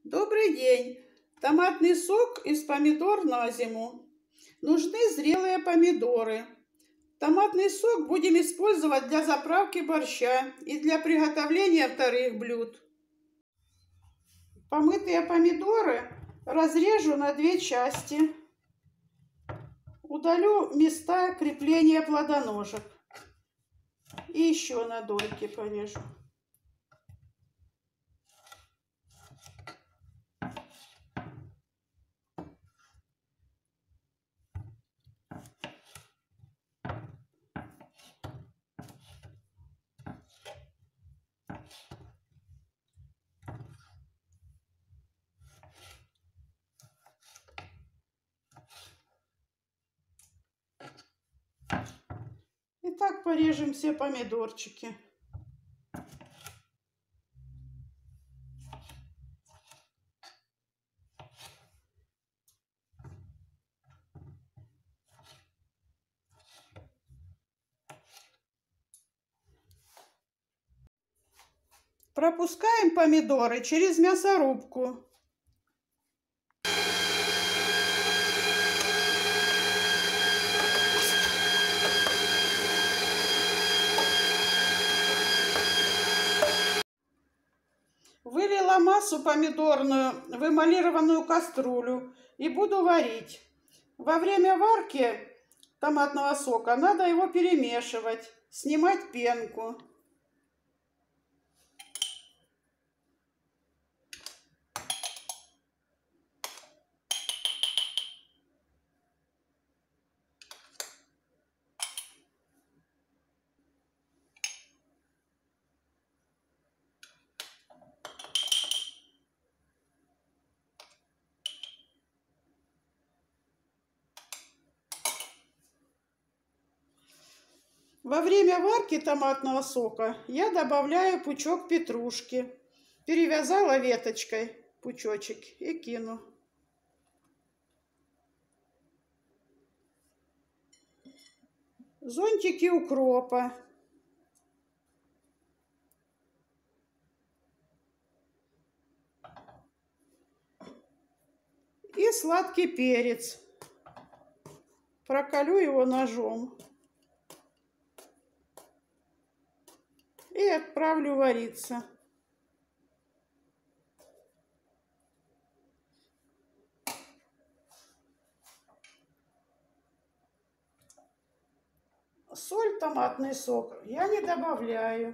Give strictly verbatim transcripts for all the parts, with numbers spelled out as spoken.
Добрый день! Томатный сок из помидор на зиму. Нужны зрелые помидоры. Томатный сок будем использовать для заправки борща и для приготовления вторых блюд. Помытые помидоры разрежу на две части. Удалю места крепления плодоножек. И еще на дольки порежу. И так порежем все помидорчики. Пропускаем помидоры через мясорубку. Вылила массу помидорную в эмалированную кастрюлю и буду варить. Во время варки томатного сока надо его перемешивать, снимать пенку. Во время варки томатного сока я добавляю пучок петрушки. Перевязала веточкой пучочек и кину. Зонтики укропа. И сладкий перец. Проколю его ножом. И отправлю вариться. Соль, томатный сок я не добавляю.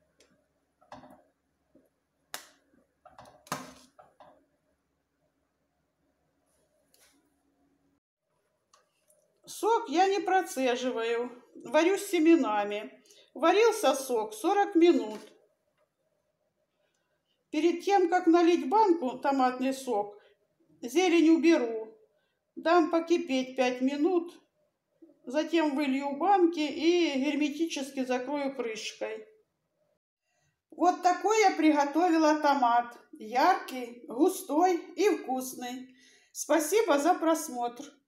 Сок я не процеживаю, варю с семенами. Варился сок сорок минут. Перед тем, как налить в банку томатный сок, зелень уберу. Дам покипеть пять минут. Затем вылью в банки и герметически закрою крышкой. Вот такой я приготовила томат. Яркий, густой и вкусный. Спасибо за просмотр.